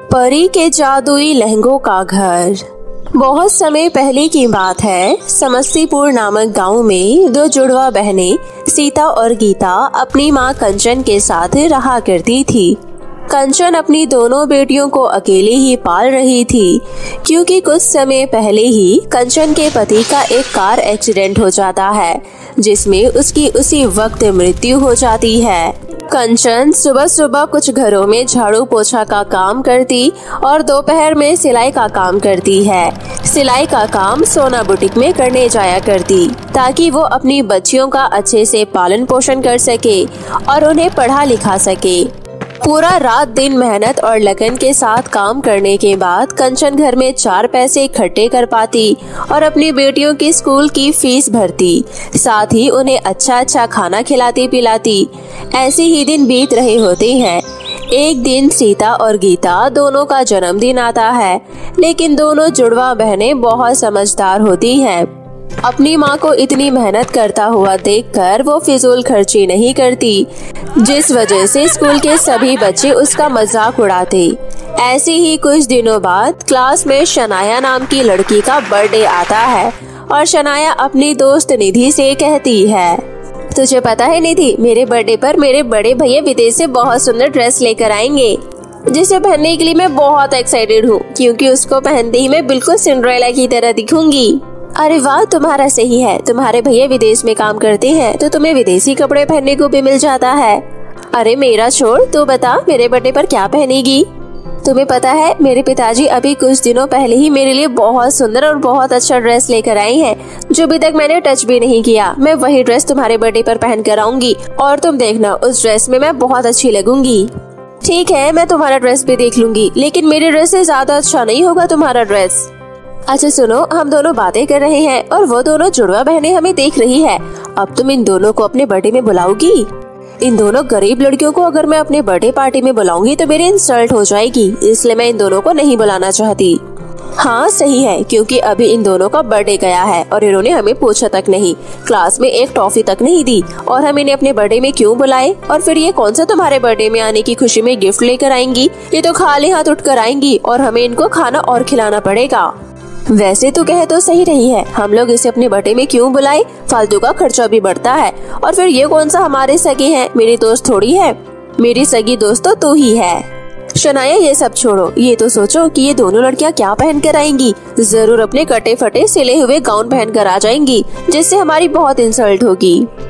परी के जादुई लहंगों का घर। बहुत समय पहले की बात है। समस्तीपुर नामक गांव में दो जुड़वा बहनें सीता और गीता अपनी मां कंचन के साथ रहा करती थी। कंचन अपनी दोनों बेटियों को अकेले ही पाल रही थी, क्योंकि कुछ समय पहले ही कंचन के पति का एक कार एक्सीडेंट हो जाता है, जिसमें उसकी उसी वक्त मृत्यु हो जाती है। कंचन सुबह सुबह कुछ घरों में झाड़ू पोछा का काम करती और दोपहर में सिलाई का काम करती है। सिलाई का काम सोना बुटीक में करने जाया करती, ताकि वो अपनी बच्चियों का अच्छे से पालन पोषण कर सके और उन्हें पढ़ा लिखा सके। पूरा रात दिन मेहनत और लगन के साथ काम करने के बाद कंचन घर में 4 पैसे इकट्ठे कर पाती और अपनी बेटियों की स्कूल की फीस भरती, साथ ही उन्हें अच्छा अच्छा खाना खिलाती पिलाती। ऐसे ही दिन बीत रहे होते हैं। एक दिन सीता और गीता दोनों का जन्मदिन आता है, लेकिन दोनों जुड़वा बहनें बहुत समझदार होती हैं। अपनी माँ को इतनी मेहनत करता हुआ देखकर वो फिजूल खर्ची नहीं करती, जिस वजह से स्कूल के सभी बच्चे उसका मजाक उड़ाते। ऐसे ही कुछ दिनों बाद क्लास में शनाया नाम की लड़की का बर्थडे आता है और शनाया अपनी दोस्त निधि से कहती है, तुझे पता है निधि, मेरे बर्थडे पर मेरे बड़े भैया विदेश से बहुत सुंदर ड्रेस लेकर आएंगे, जिसे पहनने के लिए मैं बहुत एक्साइटेड हूँ, क्योंकि उसको पहनते ही मैं बिल्कुल सिंड्रेला की तरह दिखूंगी। अरे वाह, तुम्हारा सही है। तुम्हारे भैया विदेश में काम करते हैं तो तुम्हें विदेशी कपड़े पहनने को भी मिल जाता है। अरे मेरा छोड़, तू बता मेरे बर्थडे पर क्या पहनेगी? तुम्हें पता है मेरे पिताजी अभी कुछ दिनों पहले ही मेरे लिए बहुत सुंदर और बहुत अच्छा ड्रेस लेकर आए हैं, जो अभी तक मैंने टच भी नहीं किया। मैं वही ड्रेस तुम्हारे बर्थडे पर पहन कर आऊंगी और तुम देखना, उस ड्रेस में मैं बहुत अच्छी लगूंगी। ठीक है, मैं तुम्हारा ड्रेस भी देख लूंगी, लेकिन मेरे ड्रेस से ज्यादा अच्छा नहीं होगा तुम्हारा ड्रेस। अच्छा सुनो, हम दोनों बातें कर रहे हैं और वो दोनों जुड़वा बहनें हमें देख रही है। अब तुम इन दोनों को अपने बर्थडे में बुलाओगी? इन दोनों गरीब लड़कियों को अगर मैं अपने बर्थडे पार्टी में बुलाऊंगी तो मेरी इंसल्ट हो जाएगी, इसलिए मैं इन दोनों को नहीं बुलाना चाहती। हाँ सही है, क्योंकि अभी इन दोनों का बर्थडे गया है और इन्होंने हमें पूछा तक नहीं, क्लास में एक टॉफी तक नहीं दी, और हम इन्हें अपने बर्थडे में क्यों बुलाए? और फिर ये कौन सा तुम्हारे बर्थडे में आने की खुशी में गिफ्ट लेकर आएंगी? ये तो खाली हाथ उठ कर आएंगी और हमें इनको खाना और खिलाना पड़ेगा। वैसे तो कहे तो सही रही है, हम लोग इसे अपने बर्थडे में क्यों बुलाए? फालतू का खर्चा भी बढ़ता है, और फिर ये कौन सा हमारे सगे हैं? मेरी दोस्त थोड़ी है, मेरी सगी दोस्त तो तू ही है। शनाया ये सब छोड़ो, ये तो सोचो कि ये दोनों लड़कियां क्या पहन कर आएंगी। जरूर अपने कटे फटे सिले हुए गाउन पहन कर आ जाएंगी, जिससे हमारी बहुत इंसल्ट होगी।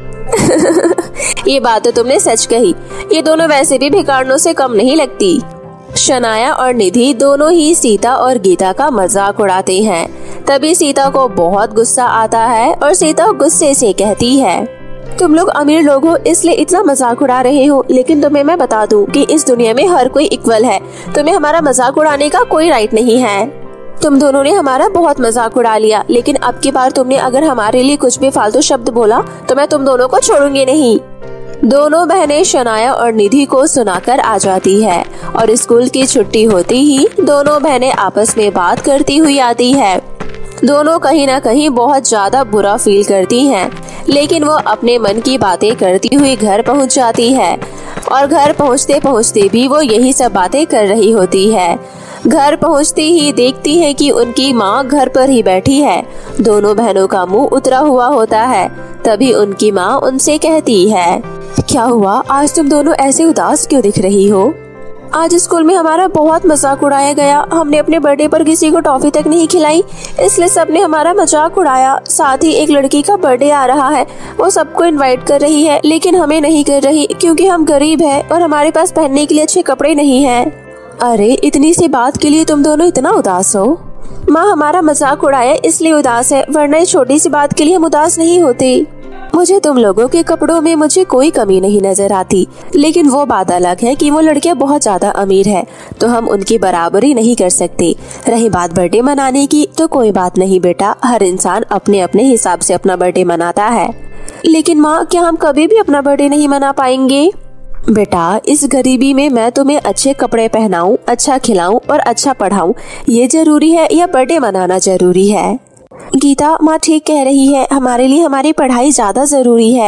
ये बात तो तुमने सच कही, ये दोनों वैसे भी भिखारनों से कम नहीं लगती। शनाया और निधि दोनों ही सीता और गीता का मजाक उड़ाते हैं। तभी सीता को बहुत गुस्सा आता है और सीता गुस्से से कहती है, तुम लोग अमीर लोग हो इसलिए इतना मजाक उड़ा रहे हो, लेकिन तुम्हें मैं बता दूं कि इस दुनिया में हर कोई इक्वल है। तुम्हें हमारा मजाक उड़ाने का कोई राइट नहीं है। तुम दोनों ने हमारा बहुत मजाक उड़ा लिया, लेकिन अब की बार तुमने अगर हमारे लिए कुछ भी फालतू शब्द बोला तो मैं तुम दोनों को छोड़ूंगी नहीं। दोनों बहनें शनाया और निधि को सुनाकर आ जाती है और स्कूल की छुट्टी होती ही दोनों बहनें आपस में बात करती हुई आती है। दोनों कहीं ना कहीं बहुत ज्यादा बुरा फील करती हैं, लेकिन वो अपने मन की बातें करती हुई घर पहुंच जाती है और घर पहुंचते पहुंचते भी वो यही सब बातें कर रही होती है। घर पहुंचते ही देखती है कि उनकी माँ घर पर ही बैठी है। दोनों बहनों का मुंह उतरा हुआ होता है। तभी उनकी माँ उनसे कहती है, क्या हुआ, आज तुम दोनों ऐसे उदास क्यों दिख रही हो? आज स्कूल में हमारा बहुत मजाक उड़ाया गया। हमने अपने बर्थडे पर किसी को टॉफी तक नहीं खिलाई, इसलिए सबने हमारा मजाक उड़ाया। साथ ही एक लड़की का बर्थडे आ रहा है, वो सबको इनवाइट कर रही है, लेकिन हमें नहीं कर रही, क्योंकि हम गरीब हैं और हमारे पास पहनने के लिए अच्छे कपड़े नहीं हैं। अरे इतनी सी बात के लिए तुम दोनों इतना उदास हो? माँ हमारा मजाक उड़ाया इसलिए उदास है, वरना इस छोटी सी बात के लिए हम उदास नहीं होते। मुझे तुम लोगों के कपड़ों में मुझे कोई कमी नहीं नजर आती, लेकिन वो बात अलग है कि वो लड़कियां बहुत ज्यादा अमीर है, तो हम उनकी बराबरी नहीं कर सकते। रही बात बर्थडे मनाने की, तो कोई बात नहीं बेटा, हर इंसान अपने अपने हिसाब से अपना बर्थडे मनाता है। लेकिन माँ, क्या हम कभी भी अपना बर्थडे नहीं मना पाएंगे? बेटा, इस गरीबी में मैं तुम्हें अच्छे कपड़े पहनाऊं, अच्छा खिलाऊं और अच्छा पढ़ाऊं, ये जरूरी है या बर्थडे मनाना जरूरी है? गीता, माँ ठीक कह रही है, हमारे लिए हमारी पढ़ाई ज्यादा जरूरी है।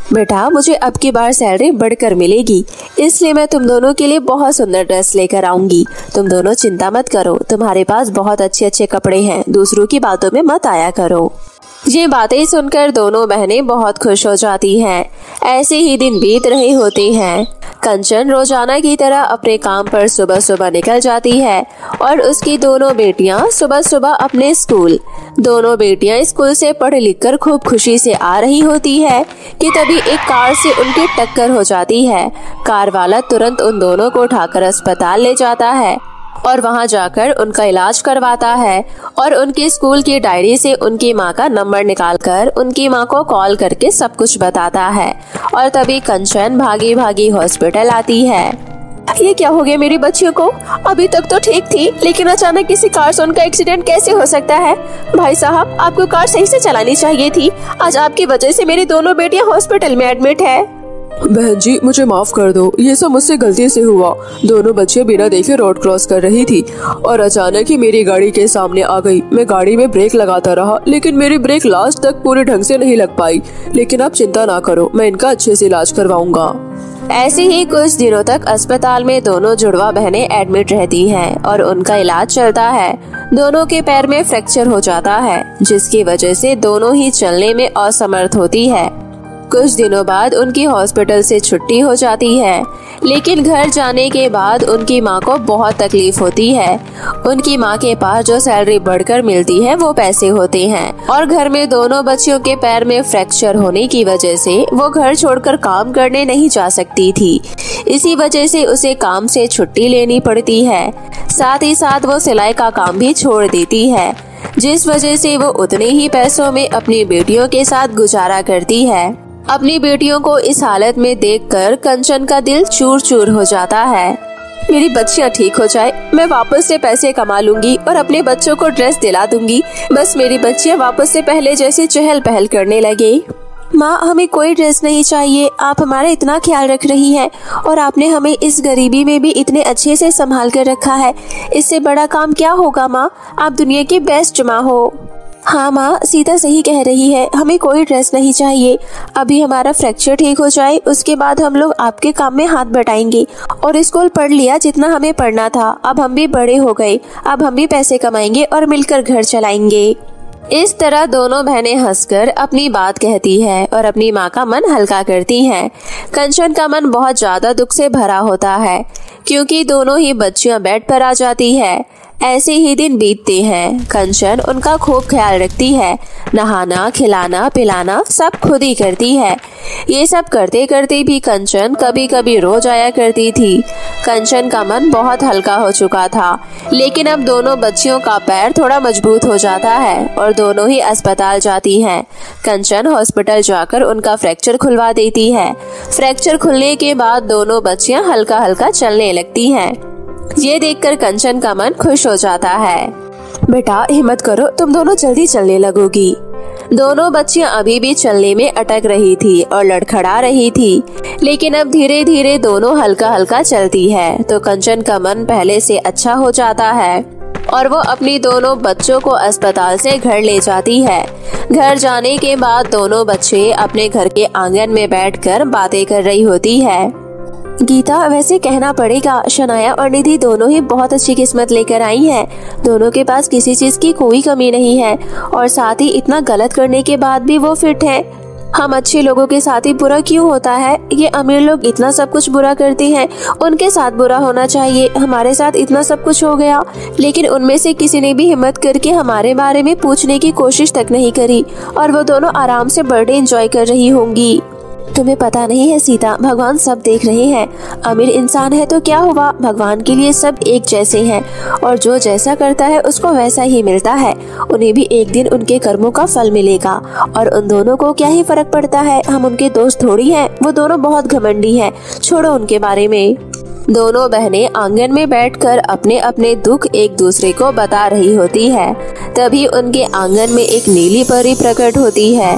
बेटा मुझे अब की बार सैलरी बढ़कर मिलेगी, इसलिए मैं तुम दोनों के लिए बहुत सुंदर ड्रेस लेकर आऊंगी। तुम दोनों चिंता मत करो, तुम्हारे पास बहुत अच्छे अच्छे कपड़े हैं, दूसरों की बातों में मत आया करो। ये बातें सुनकर दोनों बहनें बहुत खुश हो जाती हैं। ऐसे ही दिन बीत रहे होते हैं। कंचन रोजाना की तरह अपने काम पर सुबह सुबह निकल जाती है और उसकी दोनों बेटियां सुबह सुबह अपने स्कूल। दोनों बेटियां स्कूल से पढ़ लिख कर खूब खुशी से आ रही होती है कि तभी एक कार से उनकी टक्कर हो जाती है। कार वाला तुरंत उन दोनों को उठाकर अस्पताल ले जाता है और वहां जाकर उनका इलाज करवाता है और उनके स्कूल की डायरी से उनकी माँ का नंबर निकालकर उनकी माँ को कॉल करके सब कुछ बताता है। और तभी कंचन भागी भागी हॉस्पिटल आती है। ये क्या हो गया मेरी बच्चियों को? अभी तक तो ठीक थी, लेकिन अचानक किसी कार से उनका एक्सीडेंट कैसे हो सकता है? भाई साहब, आपको कार सही से चलानी चाहिए थी। आज आपकी वजह से मेरी दोनों बेटियां हॉस्पिटल में एडमिट है। बहन जी मुझे माफ कर दो, ये सब मुझसे गलती से हुआ। दोनों बच्चे बिना देखे रोड क्रॉस कर रही थी और अचानक ही मेरी गाड़ी के सामने आ गई। मैं गाड़ी में ब्रेक लगाता रहा, लेकिन मेरी ब्रेक लास्ट तक पूरे ढंग से नहीं लग पाई। लेकिन आप चिंता ना करो, मैं इनका अच्छे से इलाज करवाऊंगा। ऐसे ही कुछ दिनों तक अस्पताल में दोनों जुड़वा बहनें एडमिट रहती हैं और उनका इलाज चलता है। दोनों के पैर में फ्रैक्चर हो जाता है, जिसकी वजह से दोनों ही चलने में असमर्थ होती है। कुछ दिनों बाद उनकी हॉस्पिटल से छुट्टी हो जाती है, लेकिन घर जाने के बाद उनकी माँ को बहुत तकलीफ होती है। उनकी माँ के पास जो सैलरी बढ़कर मिलती है वो पैसे होते हैं और घर में दोनों बच्चियों के पैर में फ्रैक्चर होने की वजह से वो घर छोड़कर काम करने नहीं जा सकती थी। इसी वजह से उसे काम से छुट्टी लेनी पड़ती है। साथ ही साथ वो सिलाई का काम भी छोड़ देती है, जिस वजह से वो उतने ही पैसों में अपनी बेटियों के साथ गुजारा करती है। अपनी बेटियों को इस हालत में देखकर कंचन का दिल चूर चूर हो जाता है। मेरी बच्चियां ठीक हो जाए, मैं वापस से पैसे कमा लूंगी और अपने बच्चों को ड्रेस दिला दूंगी। बस मेरी बच्चियां वापस से पहले जैसे चहल पहल करने लगे। माँ, हमें कोई ड्रेस नहीं चाहिए, आप हमारा इतना ख्याल रख रही हैं और आपने हमें इस गरीबी में भी इतने अच्छे से संभाल कर रखा है। इससे बड़ा काम क्या होगा माँ? आप दुनिया की बेस्ट माँ हो। हाँ माँ, सीता सही कह रही है, हमें कोई ड्रेस नहीं चाहिए। अभी हमारा फ्रैक्चर ठीक हो जाए, उसके बाद हम लोग आपके काम में हाथ बटाएंगे। और स्कूल पढ़ लिया जितना हमें पढ़ना था, अब हम भी बड़े हो गए, अब हम भी पैसे कमाएंगे और मिलकर घर चलाएंगे। इस तरह दोनों बहनें हंसकर अपनी बात कहती है और अपनी माँ का मन हल्का करती हैं। कंचन का मन बहुत ज्यादा दुख से भरा होता है, क्योंकि दोनों ही बच्चियां बेड पर आ जाती है। ऐसे ही दिन बीतते हैं। कंचन उनका खूब ख्याल रखती है, नहाना, खिलाना, पिलाना सब खुद ही करती है। ये सब करते करते भी कंचन कभी कभी रो जाया करती थी। कंचन का मन बहुत हल्का हो चुका था, लेकिन अब दोनों बच्चियों का पैर थोड़ा मजबूत हो जाता है और दोनों ही अस्पताल जाती हैं। कंचन हॉस्पिटल जाकर उनका फ्रैक्चर खुलवा देती है। फ्रैक्चर खुलने के बाद दोनों बच्चियां हल्का हल्का चलने लगती हैं। ये देखकर कंचन का मन खुश हो जाता है। बेटा हिम्मत करो, तुम दोनों जल्दी चलने लगोगी। दोनों बच्चियां अभी भी चलने में अटक रही थी और लड़खड़ा रही थी, लेकिन अब धीरे धीरे दोनों हल्का हल्का चलती है तो कंचन का मन पहले से अच्छा हो जाता है और वो अपनी दोनों बच्चों को अस्पताल से घर ले जाती है। घर जाने के बाद दोनों बच्चे अपने घर के आंगन में बैठकर बातें कर रही होती है। गीता, वैसे कहना पड़ेगा शनाया और निधि दोनों ही बहुत अच्छी किस्मत लेकर आई हैं। दोनों के पास किसी चीज की कोई कमी नहीं है और साथ ही इतना गलत करने के बाद भी वो फिट है। हम अच्छे लोगों के साथ ही बुरा क्यों होता है? ये अमीर लोग इतना सब कुछ बुरा करते हैं, उनके साथ बुरा होना चाहिए। हमारे साथ इतना सब कुछ हो गया, लेकिन उनमें से किसी ने भी हिम्मत करके हमारे बारे में पूछने की कोशिश तक नहीं करी और वो दोनों आराम से बर्थडे एंजॉय कर रही होंगी। तुम्हें पता नहीं है सीता, भगवान सब देख रहे हैं। अमीर इंसान है तो क्या हुआ, भगवान के लिए सब एक जैसे हैं और जो जैसा करता है उसको वैसा ही मिलता है। उन्हें भी एक दिन उनके कर्मों का फल मिलेगा और उन दोनों को क्या ही फर्क पड़ता है, हम उनके दोस्त थोड़ी हैं। वो दोनों बहुत घमंडी हैं, छोड़ो उनके बारे में। दोनों बहनें आंगन में बैठकर अपने अपने दुख एक दूसरे को बता रही होती है। तभी उनके आंगन में एक नीली परी प्रकट होती है।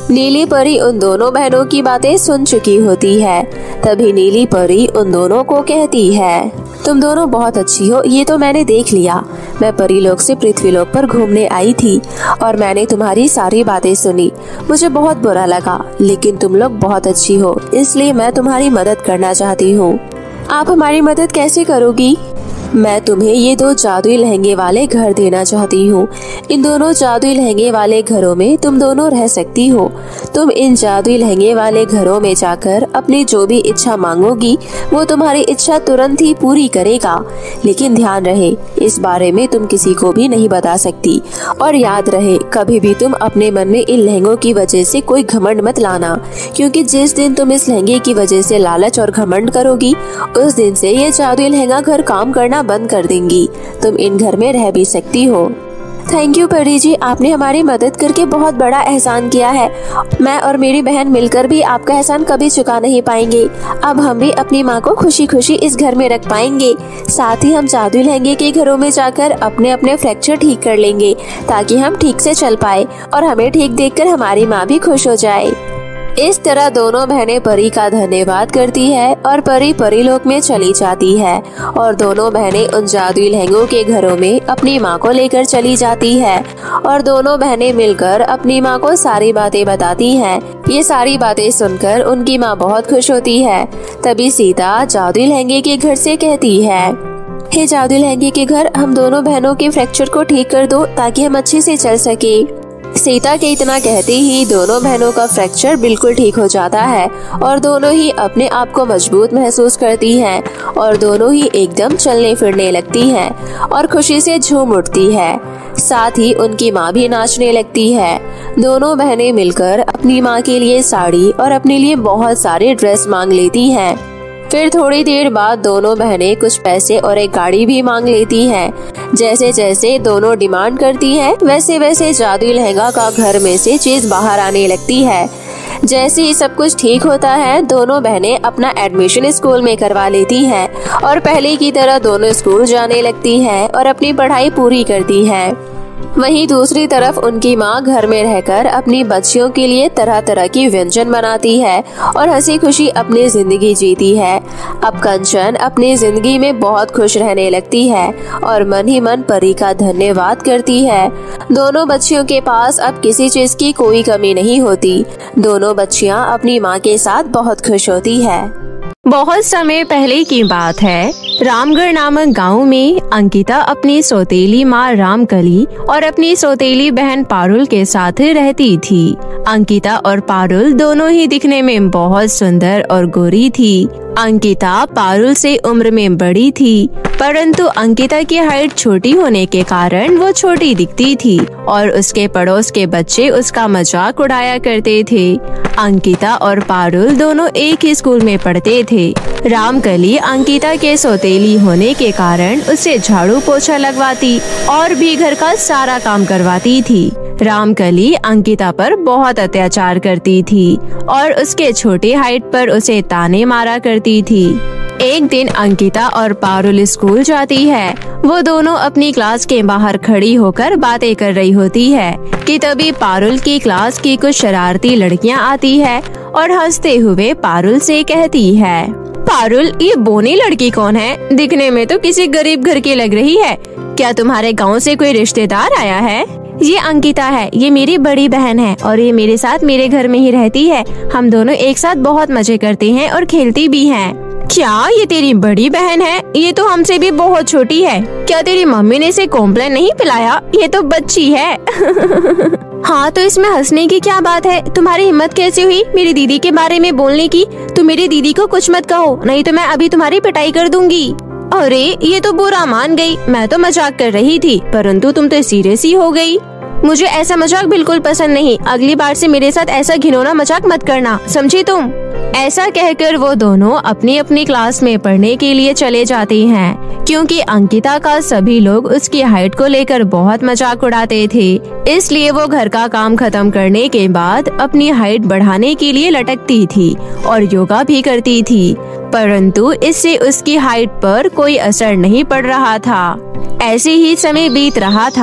नीली परी उन दोनों बहनों की बातें सुन चुकी होती है। तभी नीली परी उन दोनों को कहती है, तुम दोनों बहुत अच्छी हो, ये तो मैंने देख लिया। मैं परीलोक से पृथ्वीलोक पर घूमने आई थी और मैंने तुम्हारी सारी बातें सुनी। मुझे बहुत बुरा लगा, लेकिन तुम लोग बहुत अच्छी हो, इसलिए मैं तुम्हारी मदद करना चाहती हूँ। आप हमारी मदद कैसे करोगी? मैं तुम्हें ये 2 जादुई लहंगे वाले घर देना चाहती हूँ। इन दोनों जादुई लहंगे वाले घरों में तुम दोनों रह सकती हो। तुम इन जादुई लहंगे वाले घरों में जाकर अपनी जो भी इच्छा मांगोगी वो तुम्हारी इच्छा तुरंत ही पूरी करेगा। लेकिन ध्यान रहे, इस बारे में तुम किसी को भी नहीं बता सकती। और याद रहे, कभी भी तुम अपने मन में इन लहंगों की वजह से कोई घमंड मत लाना, क्योंकि जिस दिन तुम इस लहंगे की वजह से लालच और घमंड करोगी, उस दिन से ये जादुई लहंगा घर काम करना बंद कर देंगी। तुम इन घर में रह भी सकती हो। थैंक यू परी जी, आपने हमारी मदद करके बहुत बड़ा एहसान किया है। मैं और मेरी बहन मिलकर भी आपका एहसान कभी चुका नहीं पाएंगे। अब हम भी अपनी माँ को खुशी खुशी इस घर में रख पाएंगे। साथ ही हम जादुई लहंगे के घरों में जाकर अपने अपने फ्रैक्चर ठीक कर लेंगे, ताकि हम ठीक से चल पाए और हमें ठीक देखकर हमारी माँ भी खुश हो जाए। इस तरह दोनों बहनें परी का धन्यवाद करती है और परी परीलोक में चली जाती है और दोनों बहनें उन जादुई लहंगों के घरों में अपनी माँ को लेकर चली जाती है और दोनों बहनें मिलकर अपनी माँ को सारी बातें बताती हैं। ये सारी बातें सुनकर उनकी माँ बहुत खुश होती है। तभी सीता जादुई लहंगे के घर से कहती है, हे जादुई लहंगे के घर, हम दोनों बहनों के फ्रैक्चर को ठीक कर दो ताकि हम अच्छे से चल सके। सीता के इतना कहते ही दोनों बहनों का फ्रैक्चर बिल्कुल ठीक हो जाता है और दोनों ही अपने आप को मजबूत महसूस करती हैं और दोनों ही एकदम चलने फिरने लगती हैं और खुशी से झूम उठती है। साथ ही उनकी माँ भी नाचने लगती है। दोनों बहनें मिलकर अपनी माँ के लिए साड़ी और अपने लिए बहुत सारे ड्रेस मांग लेती हैं। फिर थोड़ी देर बाद दोनों बहनें कुछ पैसे और एक गाड़ी भी मांग लेती हैं। जैसे जैसे दोनों डिमांड करती हैं, वैसे वैसे जादुई लहंगा का घर में से चीज बाहर आने लगती है। जैसे ही सब कुछ ठीक होता है, दोनों बहनें अपना एडमिशन स्कूल में करवा लेती हैं और पहले की तरह दोनों स्कूल जाने लगती हैं और अपनी पढ़ाई पूरी करती हैं। वहीं दूसरी तरफ उनकी माँ घर में रहकर अपनी बच्चियों के लिए तरह तरह की व्यंजन बनाती है और हंसी खुशी अपनी जिंदगी जीती है। अब कंचन अपनी जिंदगी में बहुत खुश रहने लगती है और मन ही मन परी का धन्यवाद करती है। दोनों बच्चियों के पास अब किसी चीज की कोई कमी नहीं होती। दोनों बच्चियाँ अपनी माँ के साथ बहुत खुश होती है। बहुत समय पहले की बात है। रामगढ़ नामक गांव में अंकिता अपनी सौतेली माँ रामकली और अपनी सौतेली बहन पारुल के साथ रहती थी। अंकिता और पारुल दोनों ही दिखने में बहुत सुंदर और गोरी थी। अंकिता पारुल से उम्र में बड़ी थी, परंतु अंकिता की हाइट छोटी होने के कारण वो छोटी दिखती थी और उसके पड़ोस के बच्चे उसका मजाक उड़ाया करते थे। अंकिता और पारुल दोनों एक ही स्कूल में पढ़ते थे। रामकली अंकिता के सौतेली होने के कारण उसे झाड़ू पोछा लगवाती और भी घर का सारा काम करवाती थी। रामकली अंकिता पर बहुत अत्याचार करती थी और उसके छोटी हाइट पर उसे ताने मारा करती थी। एक दिन अंकिता और पारुल स्कूल जाती है। वो दोनों अपनी क्लास के बाहर खड़ी होकर बातें कर रही होती है कि तभी पारुल की क्लास की कुछ शरारती लड़कियां आती है और हंसते हुए पारुल से कहती है, पारुल, ये बोनी लड़की कौन है? दिखने में तो किसी गरीब घर की लग रही है। क्या तुम्हारे गाँव से कोई रिश्तेदार आया है? ये अंकिता है, ये मेरी बड़ी बहन है और ये मेरे साथ मेरे घर में ही रहती है। हम दोनों एक साथ बहुत मजे करते हैं और खेलती भी हैं। क्या ये तेरी बड़ी बहन है? ये तो हमसे भी बहुत छोटी है। क्या तेरी मम्मी ने इसे कॉम्प्लेन नहीं पिलाया? ये तो बच्ची है। हाँ, तो इसमें हंसने की क्या बात है? तुम्हारी हिम्मत कैसे हुई मेरी दीदी के बारे में बोलने की? तुम मेरी दीदी को कुछ मत कहो, नहीं तो मैं अभी तुम्हारी पिटाई कर दूंगी। अरे, ये तो बुरा मान गई। मैं तो मजाक कर रही थी, परंतु तुम तो सीरियस ही हो गई। मुझे ऐसा मजाक बिल्कुल पसंद नहीं। अगली बार से मेरे साथ ऐसा घिनौना मजाक मत करना, समझी तुम? ऐसा कहकर वो दोनों अपनी अपनी क्लास में पढ़ने के लिए चले जाते हैं, क्योंकि अंकिता का सभी लोग उसकी हाइट को लेकर बहुत मजाक उड़ाते थे। इसलिए वो घर का काम खत्म करने के बाद अपनी हाइट बढ़ाने के लिए लटकती थी और योगा भी करती थी, परंतु इससे उसकी हाइट पर कोई असर नहीं पड़ रहा था। ऐसे ही समय बीत रहा था।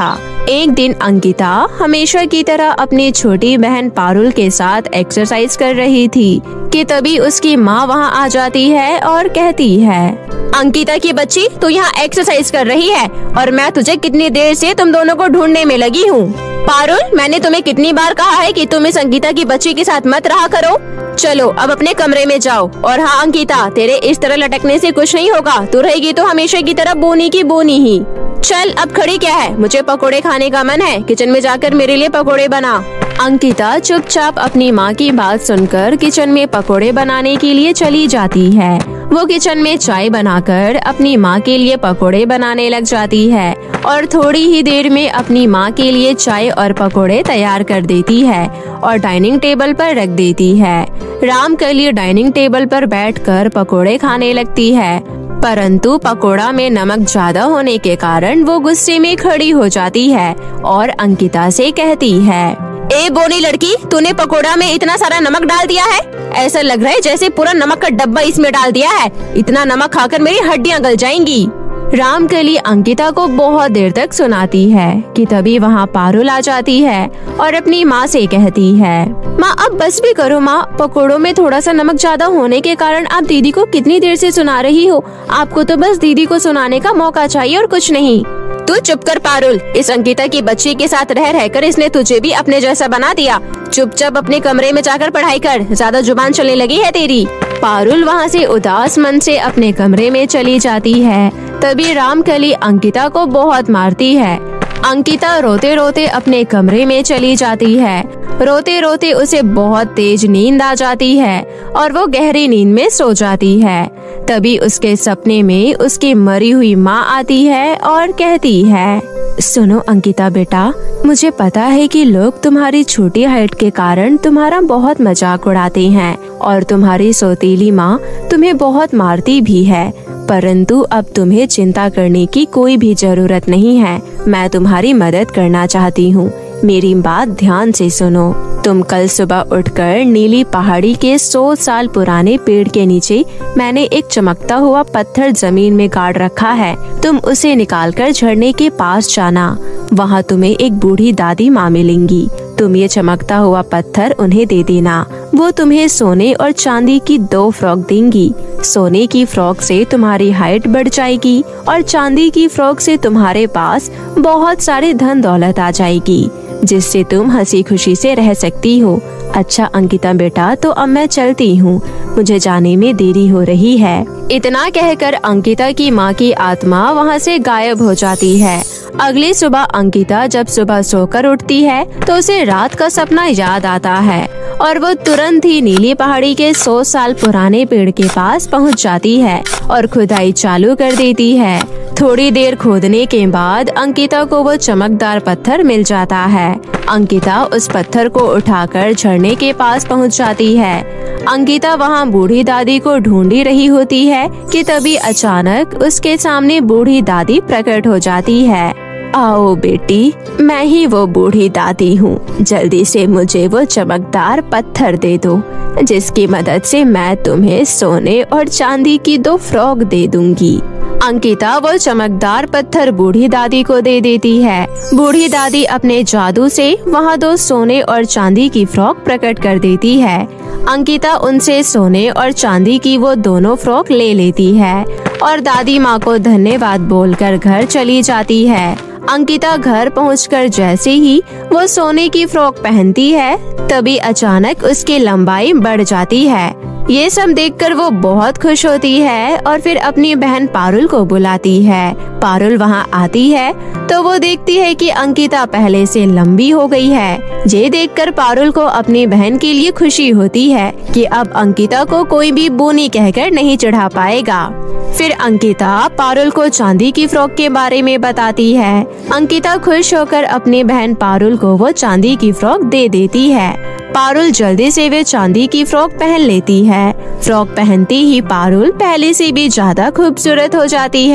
एक दिन अंकिता हमेशा की तरह अपनी छोटी बहन पारुल के साथ एक्सरसाइज कर रही थी कि तभी उसकी माँ वहाँ आ जाती है और कहती है, अंकिता की बच्ची, तू यहाँ एक्सरसाइज कर रही है और मैं तुझे कितनी देर से तुम दोनों को ढूंढने में लगी हूँ। पारुल, मैंने तुम्हें कितनी बार कहा है कि तुम इस अंकिता की बच्ची के साथ मत रहा करो। चलो अब अपने कमरे में जाओ। और हाँ अंकिता, तेरे इस तरह लटकने से कुछ नहीं होगा, तू रहेगी तो हमेशा की तरह बोनी की बोनी ही। चल अब खड़ी क्या है, मुझे पकोड़े खाने का मन है, किचन में जाकर मेरे लिए पकोड़े बना। अंकिता चुपचाप अपनी माँ की बात सुनकर किचन में पकोड़े बनाने के लिए चली जाती है। वो किचन में चाय बनाकर अपनी माँ के लिए पकोड़े बनाने लग जाती है और थोड़ी ही देर में अपनी माँ के लिए चाय और पकोड़े तैयार कर देती है और डाइनिंग टेबल पर रख देती है। रामकली डाइनिंग टेबल पर बैठकर पकोड़े खाने लगती है, परंतु पकोड़ा में नमक ज्यादा होने के कारण वो गुस्से में खड़ी हो जाती है और अंकिता से कहती है, ए बोनी लड़की, तूने पकोड़ा में इतना सारा नमक डाल दिया है। ऐसा लग रहा है जैसे पूरा नमक का डब्बा इसमें डाल दिया है। इतना नमक खाकर मेरी हड्डियां गल जाएंगी। रामकली अंकिता को बहुत देर तक सुनाती है कि तभी वहाँ पारुल आ जाती है और अपनी माँ से कहती है, माँ अब बस भी करो माँ, पकोड़ों में थोड़ा सा नमक ज्यादा होने के कारण आप दीदी को कितनी देर से सुना रही हो। आपको तो बस दीदी को सुनाने का मौका चाहिए और कुछ नहीं। तू चुप कर पारुल, इस अंकिता की बच्ची के साथ रह रहकर इसने तुझे भी अपने जैसा बना दिया। चुपचाप अपने कमरे में जाकर पढ़ाई कर, ज्यादा जुबान चलने लगी है तेरी। पारुल वहाँ से उदास मन से अपने कमरे में चली जाती है। तभी रामकली अंकिता को बहुत मारती है। अंकिता रोते रोते अपने कमरे में चली जाती है। रोते रोते उसे बहुत तेज नींद आ जाती है और वो गहरी नींद में सो जाती है। तभी उसके सपने में उसकी मरी हुई माँ आती है और कहती है, सुनो अंकिता बेटा, मुझे पता है कि लोग तुम्हारी छोटी हाइट के कारण तुम्हारा बहुत मजाक उड़ाते हैं और तुम्हारी सौतेली माँ तुम्हें बहुत मारती भी है, परंतु अब तुम्हें चिंता करने की कोई भी जरूरत नहीं है। मैं तुम्हारी मदद करना चाहती हूँ। मेरी बात ध्यान से सुनो। तुम कल सुबह उठकर नीली पहाड़ी के 100 साल पुराने पेड़ के नीचे मैंने एक चमकता हुआ पत्थर जमीन में गाड़ रखा है। तुम उसे निकालकर झरने के पास जाना। वहाँ तुम्हें एक बूढ़ी दादी माँ मिलेंगी। तुम ये चमकता हुआ पत्थर उन्हें दे देना। वो तुम्हें सोने और चांदी की 2 फ्रॉक देंगी। सोने की फ्रॉक से तुम्हारी हाइट बढ़ जाएगी और चांदी की फ्रॉक से तुम्हारे पास बहुत सारे धन दौलत आ जाएगी, जिससे तुम हंसी खुशी से रह सकती हो। अच्छा अंकिता बेटा, तो अब मैं चलती हूँ, मुझे जाने में देरी हो रही है। इतना कहकर अंकिता की माँ की आत्मा वहाँ से गायब हो जाती है। अगली सुबह अंकिता जब सुबह सोकर उठती है तो उसे रात का सपना याद आता है और वो तुरंत ही नीली पहाड़ी के 100 साल पुराने पेड़ के पास पहुँच जाती है और खुदाई चालू कर देती है। थोड़ी देर खोदने के बाद अंकिता को वो चमकदार पत्थर मिल जाता है। अंकिता उस पत्थर को उठाकर झरने के पास पहुंच जाती है। अंकिता वहां बूढ़ी दादी को ढूंढी रही होती है कि तभी अचानक उसके सामने बूढ़ी दादी प्रकट हो जाती है। आओ बेटी, मैं ही वो बूढ़ी दादी हूँ। जल्दी से मुझे वो चमकदार पत्थर दे दो, जिसकी मदद से मैं तुम्हें सोने और चांदी की 2 फ्रॉक दे दूंगी। अंकिता वो चमकदार पत्थर बूढ़ी दादी को दे देती है। बूढ़ी दादी अपने जादू से वहाँ 2 सोने और चांदी की फ्रॉक प्रकट कर देती है। अंकिता उनसे सोने और चांदी की वो दोनों फ्रॉक ले लेती है और दादी माँ को धन्यवाद बोलकर घर चली जाती है। अंकिता घर पहुंचकर जैसे ही वो सोने की फ्रॉक पहनती है, तभी अचानक उसकी लंबाई बढ़ जाती है। ये सब देखकर वो बहुत खुश होती है और फिर अपनी बहन पारुल को बुलाती है। पारुल वहाँ आती है तो वो देखती है कि अंकिता पहले से लंबी हो गई है। ये देखकर पारुल को अपनी बहन के लिए खुशी होती है कि अब अंकिता को कोई भी बोनी कहकर नहीं चढ़ा पाएगा। फिर अंकिता पारुल को चांदी की फ्रॉक के बारे में बताती है। अंकिता खुश होकर अपनी बहन पारुल को वो चांदी की फ्रॉक दे देती है। पारुल जल्दी से वे चांदी की फ्रॉक पहन लेती है। फ्रॉक पहनती ही पारुल पहले से भी ज्यादा खूबसूरत हो जाती है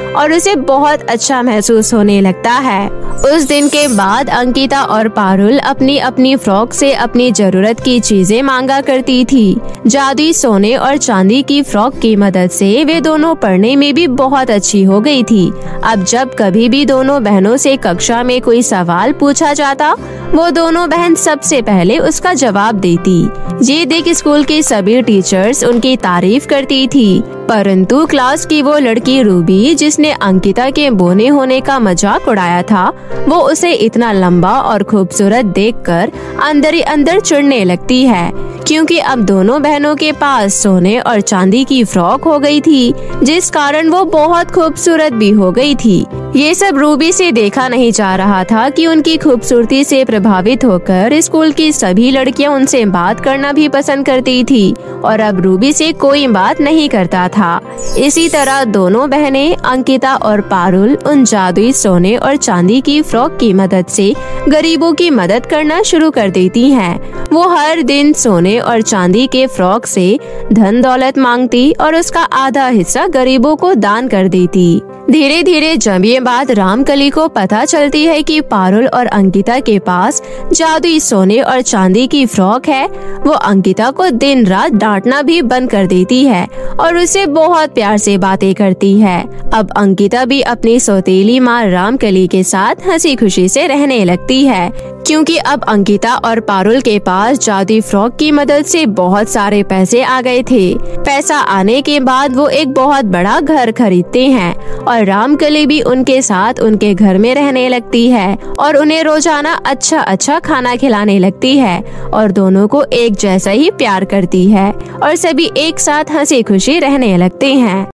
और उसे बहुत अच्छा महसूस होने लगता है। उस दिन के बाद अंकिता और पारुल अपनी अपनी फ्रॉक से अपनी जरूरत की चीजें मांगा करती थी। जादुई सोने और चांदी की फ्रॉक की मदद से वे दोनों पढ़ने में भी बहुत अच्छी हो गई थी। अब जब कभी भी दोनों बहनों से कक्षा में कोई सवाल पूछा जाता, वो दोनों बहन सबसे पहले उसका जवाब देती। ये देख स्कूल की सभी टीचर्स उनकी तारीफ करती थी, परंतु क्लास की वो लड़की रूबी, जिसने अंकिता के बोने होने का मजाक उड़ाया था, वो उसे इतना लंबा और खूबसूरत देखकर अंदर ही अंदर चिढ़ने लगती है, क्योंकि अब दोनों बहनों के पास सोने और चांदी की फ्रॉक हो गई थी, जिस कारण वो बहुत खूबसूरत भी हो गई थी। ये सब रूबी से देखा नहीं जा रहा था कि उनकी खूबसूरती से प्रभावित होकर स्कूल की सभी लड़कियां उनसे बात करना भी पसंद करती थी, और अब रूबी से कोई बात नहीं करता था। इसी तरह दोनों बहनें अंकिता और पारुल उन जादुई सोने और चांदी की फ्रॉक की मदद से गरीबों की मदद करना शुरू कर देती हैं। वो हर दिन सोने और चांदी के फ्रॉक से धन दौलत मांगती और उसका आधा हिस्सा गरीबों को दान कर देती। धीरे धीरे जब ये बात रामकली को पता चलती है कि पारुल और अंकिता के पास जादुई सोने और चांदी की फ्रॉक है, वो अंकिता को दिन रात डांटना भी बंद कर देती है और उसे बहुत प्यार से बातें करती है। अब अंकिता भी अपनी सौतेली माँ रामकली के साथ हंसी खुशी से रहने लगती है, क्योंकि अब अंकिता और पारुल के पास जादुई फ्रॉक की मदद से बहुत सारे पैसे आ गए थे। पैसा आने के बाद वो एक बहुत बड़ा घर खरीदते हैं और रामकली भी उनके साथ उनके घर में रहने लगती है और उन्हें रोजाना अच्छा अच्छा खाना खिलाने लगती है और दोनों को एक जैसा ही प्यार करती है और सभी एक साथ हंसी खुशी रहने लगते हैं।